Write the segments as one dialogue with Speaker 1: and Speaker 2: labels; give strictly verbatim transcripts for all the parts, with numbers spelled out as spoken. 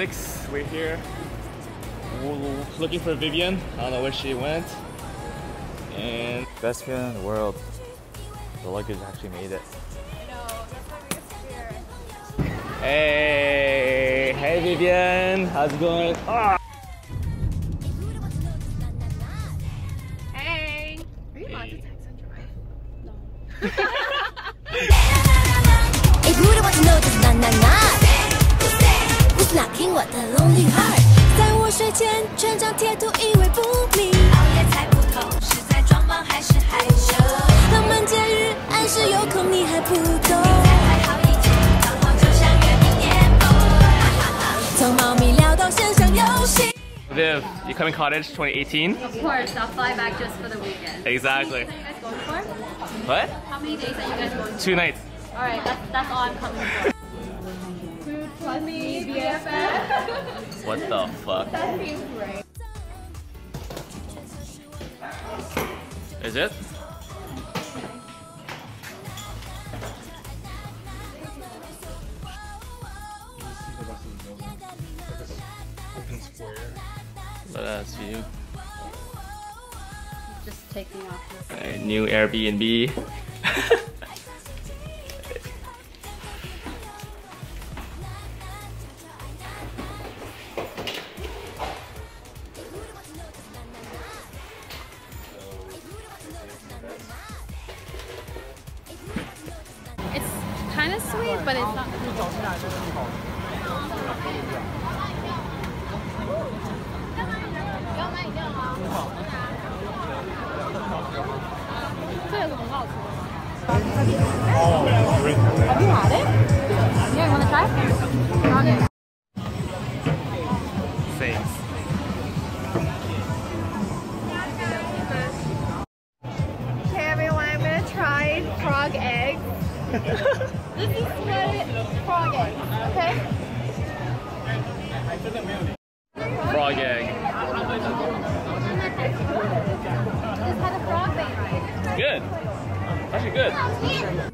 Speaker 1: six. We're here looking for Vivian. I don't know where she went. And best feeling in the world. The luggage actually made it.
Speaker 2: I know, that's why we're here.
Speaker 1: Hey, hey Vivian, how's it going? Oh.
Speaker 2: Hey, are you allowed to text and drive? No.
Speaker 3: If you don't want to know, just na na na. Who's knocking what the lonely heart? 在我睡前全张贴图，以为不明。熬夜猜不透，是在装忙还是害羞？浪漫节日暗示有空，你还不懂。你才排好一切，刚好就像月明烟波。从猫咪聊到线上游戏。
Speaker 1: Viv, you coming cottage twenty eighteen?
Speaker 2: Of course, I'll fly back just for the weekend.
Speaker 1: Exactly.
Speaker 2: How many days are you guys going for?
Speaker 1: What?
Speaker 2: How many days are you guys going for?
Speaker 1: Two nights.
Speaker 2: Alright, that's, that's all I'm coming for. Two plus me, B F F.
Speaker 1: What the fuck?
Speaker 2: That seems great.
Speaker 1: Is it? Let us view.
Speaker 2: Just taking off this.
Speaker 1: Right, new Airbnb.
Speaker 2: It's kind of sweet, but it's not. Have you had it? Yeah, you want to try? Okay.
Speaker 1: Thanks.
Speaker 4: Okay everyone, I'm gonna try frog eggs. This is what frog eggs, okay?
Speaker 1: Frog egg.
Speaker 2: Just had a frog bait.
Speaker 1: Good. Actually good.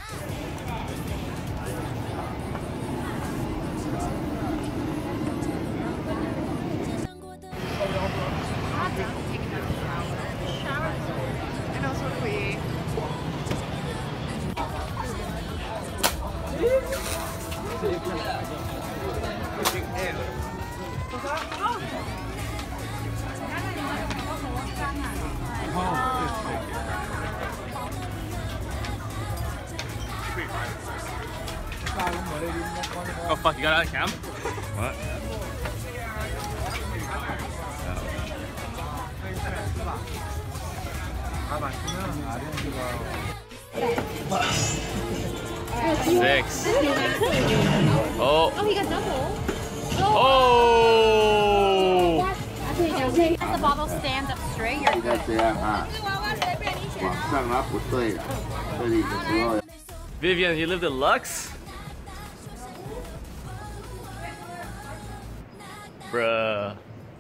Speaker 4: I know, so sweet.
Speaker 1: Oh fuck, you got it on cam? What? Six. Oh.
Speaker 2: Oh, he got double.
Speaker 1: Oh.
Speaker 2: As the bottle stands up straight, you're good.
Speaker 1: Vivian, you lived in Lux? Bruh.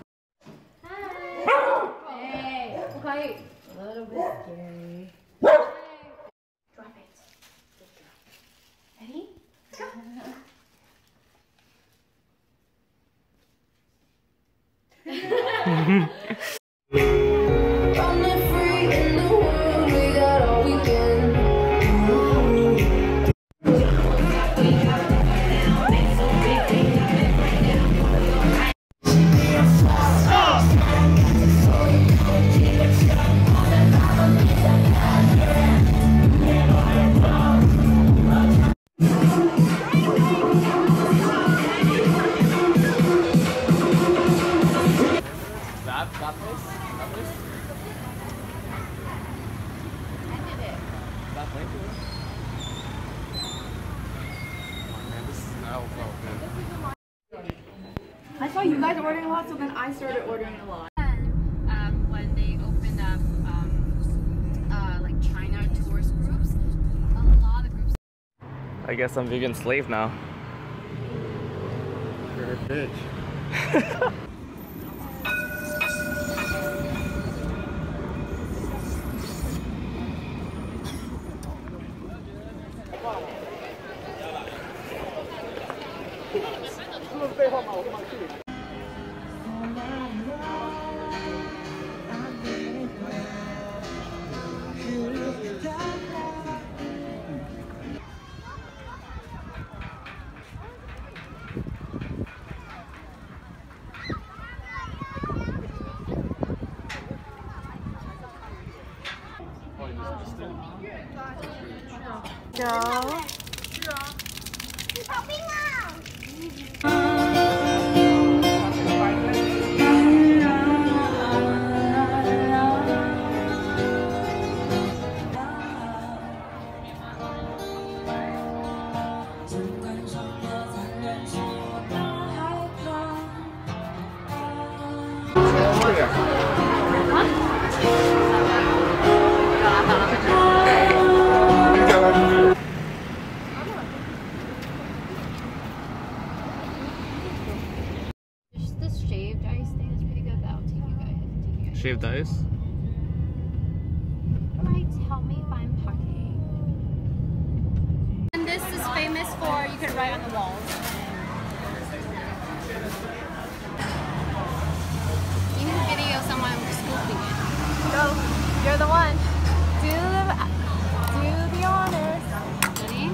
Speaker 2: Hey, okay. A little bit scary. Drop it. Ready?
Speaker 1: That, that place? That place?
Speaker 2: I did it.
Speaker 1: That place? Man, this is now good.
Speaker 4: I saw you guys ordering a lot, so then I started ordering a lot.
Speaker 2: Um, when they opened up um, uh, like China tourist groups, a lot of groups.
Speaker 1: I guess I'm Vivian's slave now.
Speaker 5: You're a bitch.
Speaker 4: Say Go.
Speaker 2: There's this shaved ice thing that's pretty good that I'll take you guys. Take you guys.
Speaker 1: Shaved ice?
Speaker 2: Right, help me find parking. And this is famous for you can write on the walls. You need to video someone scooping it.
Speaker 4: Go. You're the one. Do the do the honors.
Speaker 2: Ready?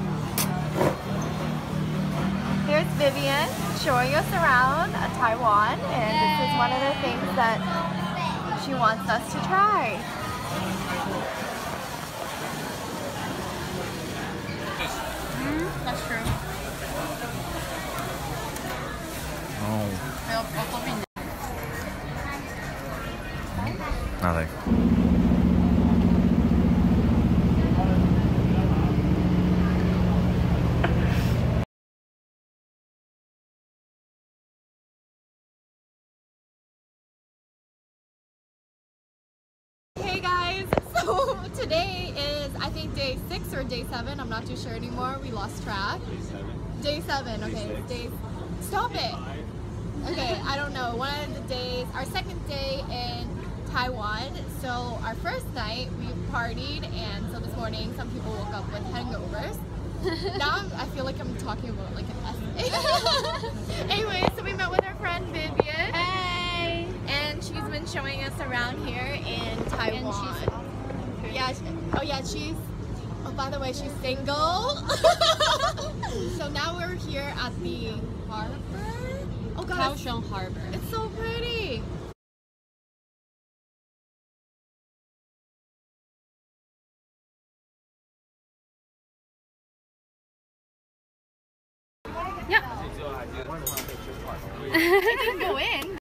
Speaker 4: Here's Vivian showing us around uh, Taiwan, and this is one of the things that she wants us to try.
Speaker 2: Mm, that's true.
Speaker 1: Oh.
Speaker 2: Pero poco vino.
Speaker 1: Nothing.
Speaker 4: Hey guys, so today is I think day six or day seven. I'm not too sure anymore. We lost track. Day seven. Day seven. Okay. Day. day Stop it. Okay. I don't know. One of the days. Our second day in Taiwan. So our first night we partied, and so this morning some people woke up with hangovers. Now I'm, I feel like I'm talking about like an essay. Anyway, so we met with our friend Vivian.
Speaker 2: Hey!
Speaker 4: And she's been showing us around here in Taiwan.
Speaker 2: And she's
Speaker 4: yeah. She, oh yeah, she's. Oh, by the way, she's single. So now we're here at the harbor. Oh god, it's,
Speaker 2: Kaohsiung Harbor.
Speaker 4: it's so pretty.
Speaker 2: Yeah.
Speaker 4: I can go in.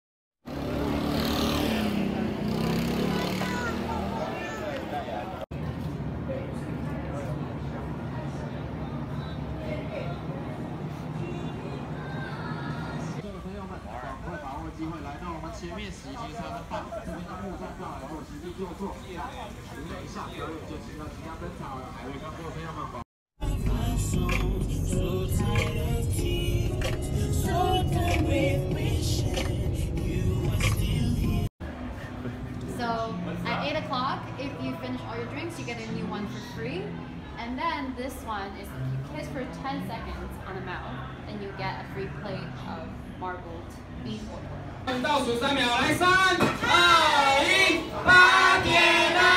Speaker 2: So at eight o'clock, if you finish all your drinks, you get a new one for free. And then this one is if you kiss for ten seconds on the mouth, and you get a free plate of marbled beef oil.
Speaker 6: 倒数三秒，来，三、二、一，八点了。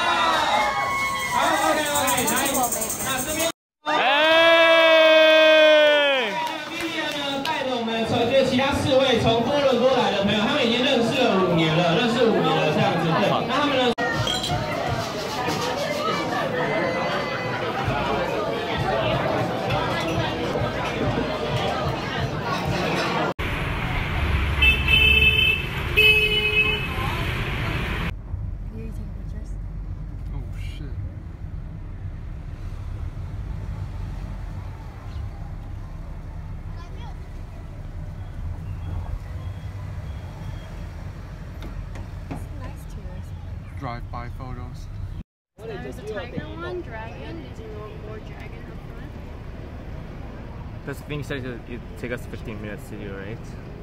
Speaker 6: 好 ，OK OK， 来，那这边。 Vivian 呢，带着我们从这其他四位从多伦多来的朋友，他们已经认识了五年了，认识五年了这样子，对。那他们呢？
Speaker 5: Drive-by photos.
Speaker 2: There's a tiger one, dragon. There's a more dragon up front.
Speaker 1: That's the thing you said it'd take us fifteen minutes to do, right?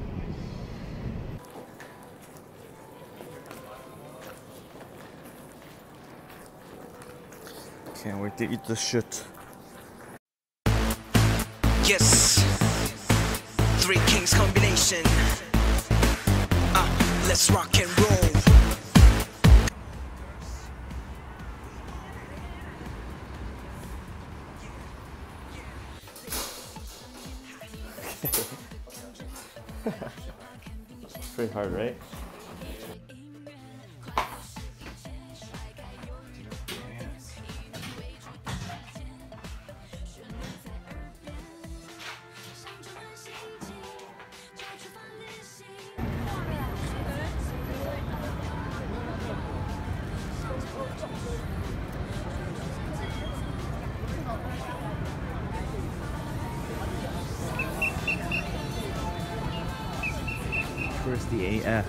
Speaker 1: Can't wait to eat this shit.
Speaker 7: Yes. Three kings combination. Uh, let's rock and roll.
Speaker 1: It's pretty hard, right? Where's the A F?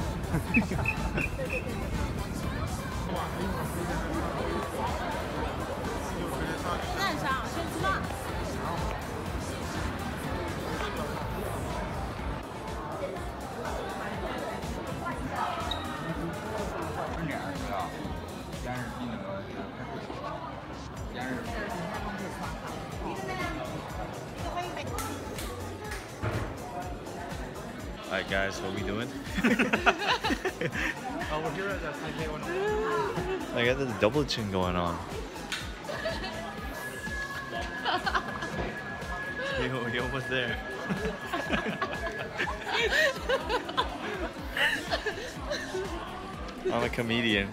Speaker 1: Alright guys, what are we doing?
Speaker 5: Oh, we're here at the Taipei one.
Speaker 1: I got the double chin going on. Yo, you're almost there. I'm a comedian.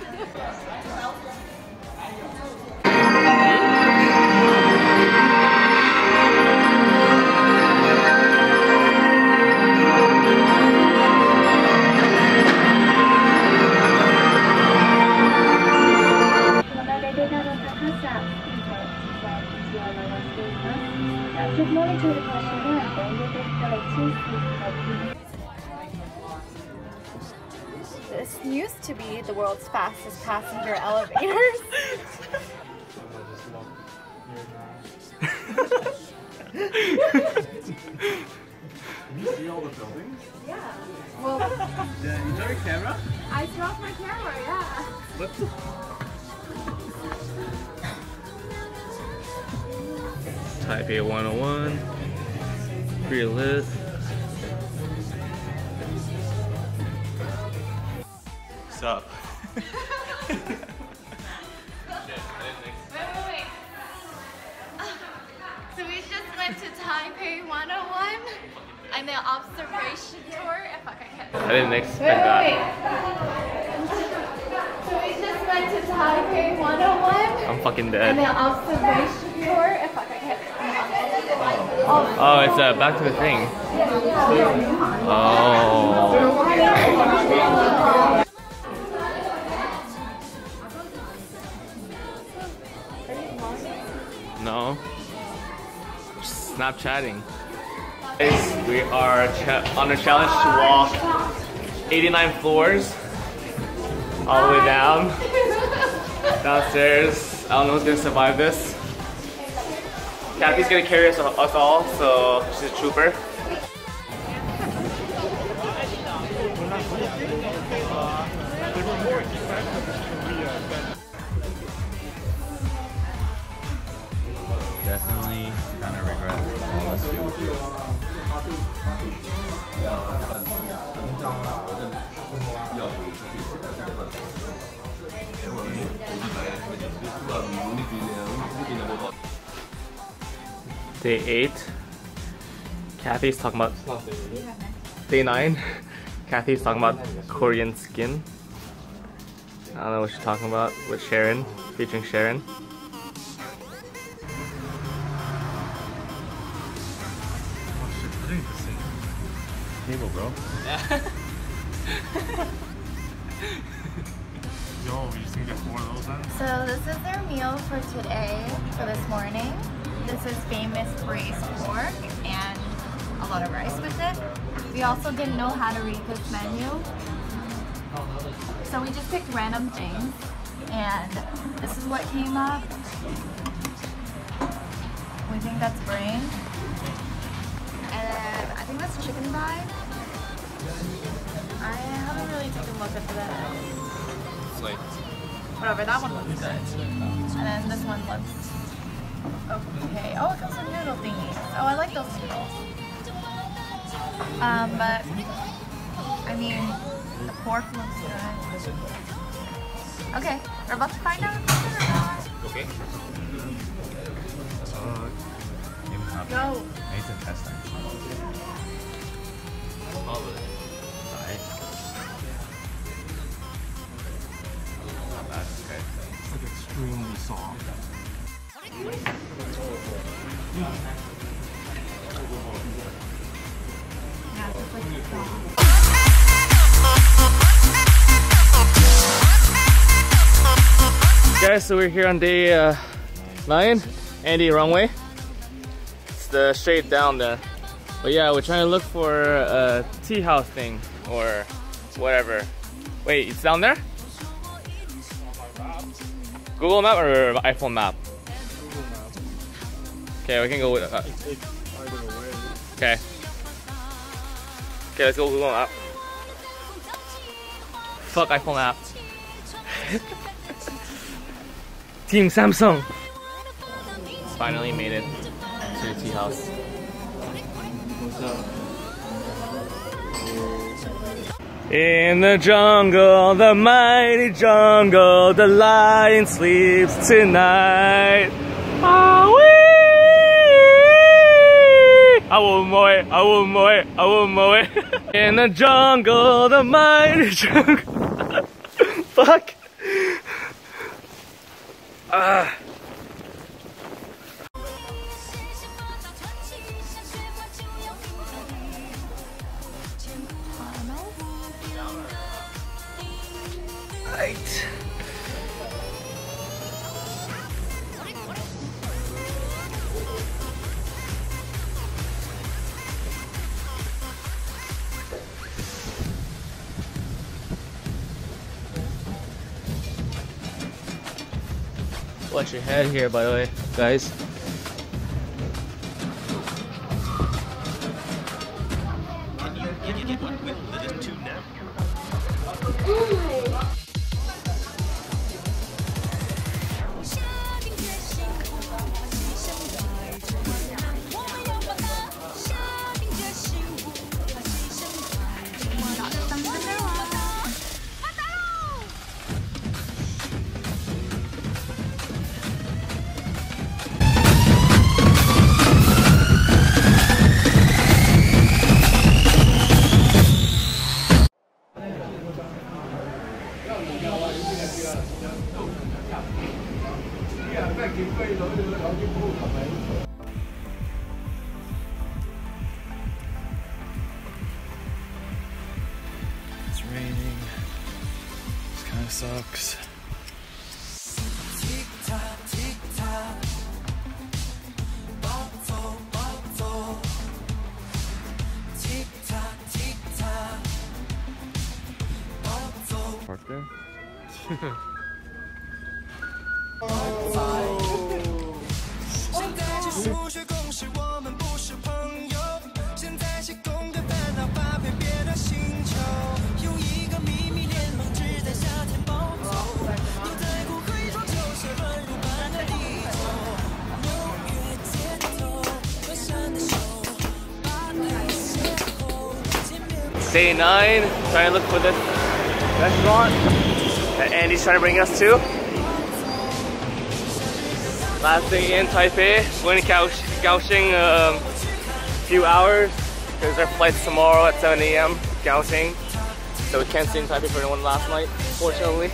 Speaker 4: This used to be the world's fastest passenger elevators.
Speaker 5: Can you see all the buildings?
Speaker 4: Yeah. Well,
Speaker 5: Yeah, is there a camera?
Speaker 4: I dropped my camera, yeah.
Speaker 5: What the?
Speaker 1: Taipei one oh one. Pretty lit. What's up?
Speaker 4: Wait, wait, wait. So we just went to Taipei one oh one and the observation tour. If I can.
Speaker 1: I didn't expect
Speaker 4: Wait,
Speaker 1: that.
Speaker 4: wait, wait. So we just went to Taipei one oh one
Speaker 1: I'm fucking
Speaker 4: and
Speaker 1: dead.
Speaker 4: the observation tour. If I can.
Speaker 1: Oh, it's uh, back to the thing. Oh. No. Just Snapchatting. Guys, we are cha on a challenge to walk eighty-nine floors all the way down. Downstairs. I don't know who's gonna survive this. Kathy's gonna carry us, us all, so she's a trooper. Definitely kind of regret all this. Day eight. Kathy's talking about day nine. Kathy's talking about Korean skin. I don't know what she's talking about with Sharon, featuring Sharon. Table, bro.
Speaker 5: Yeah. Yo, you just gonna get four of those then?
Speaker 4: So this is their meal for today, for this morning. This is famous braised pork and a lot of rice with it. We also didn't know how to read this menu, so we just picked random things, and this is what came up. We think that's brain, and I think that's chicken thigh. I haven't really taken a look at this.
Speaker 1: Like,
Speaker 4: Whatever, that one looks good. And then this one looks okay. Oh, it comes with noodle thingies. Oh, I like those noodles. Um, but I mean, the pork looks good. Okay, we're about to find out if it's good or not.
Speaker 1: Okay.
Speaker 4: Go.
Speaker 1: Nice intestine. All of it. Alright. Not bad, okay.
Speaker 5: It's like extremely soft.
Speaker 1: Guys, so we're here on day uh, nine. Andy, wrong way. It's the straight down there. But yeah, we're trying to look for a tea house thing or whatever. Wait, it's down there? Google Map or iPhone Map?
Speaker 5: Google Map.
Speaker 1: Okay, we can go with. Uh,
Speaker 5: It's, it's either way.
Speaker 1: okay. Okay, let's go Google Map. Fuck iPhone Map. Team Samsung. Finally made it to the tea house. What's up? In the jungle, the mighty jungle, the lion sleeps tonight. Ah-wee! I will mow it, I will mow it, I will mow it. In the jungle, the mighty jungle. Fuck. Ah. Right. Watch your head here, by the way, guys. It's raining. This kind of sucks. Park there. Day nine, trying to look for this restaurant that Andy's trying to bring us to. Last thing in Taipei, going to Kaohsiung a um, few hours because our flight's tomorrow at seven A M Kaohsiung, so we can't stay in Taipei for one last night, fortunately.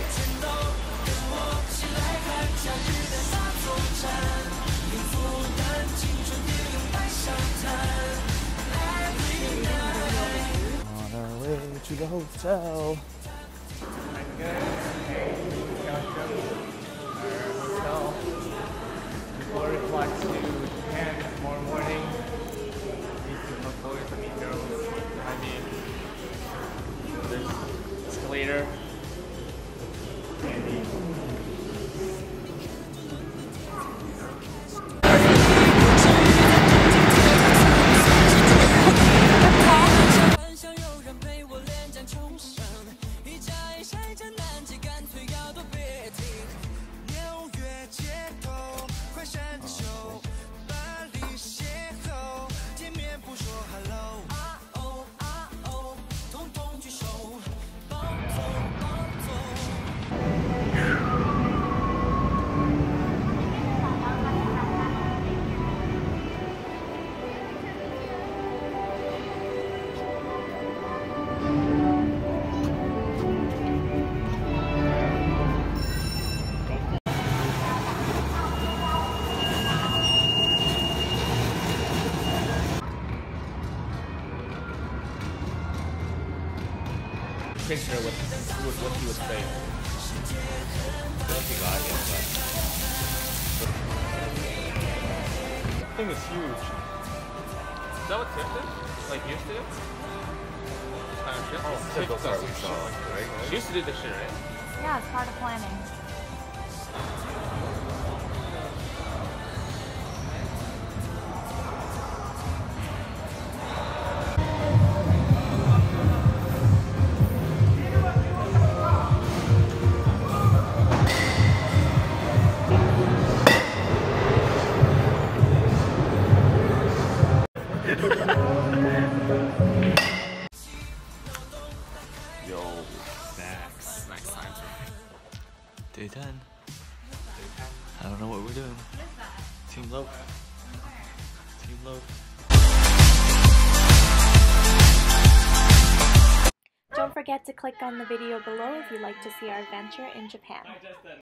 Speaker 1: On our way to the hotel. Before it flies to Japan tomorrow morning, need to look forward to meet girls. I mean, this escalator. Andy.
Speaker 7: Show
Speaker 1: picture what, what, what he was saying. I don't think I get that. This thing is huge. Is that what Tiff did? Like used to do? Kind of shit? Oh, Tiff does some shit like that, right? She used to do this shit, right?
Speaker 4: Yeah, it's part of planning.
Speaker 1: Yo, snacks. Snacks time. Day ten. I don't know what we're doing. Team Loaf. Team Loaf.
Speaker 8: Don't forget to click on the video below if you'd like to see our adventure in Japan.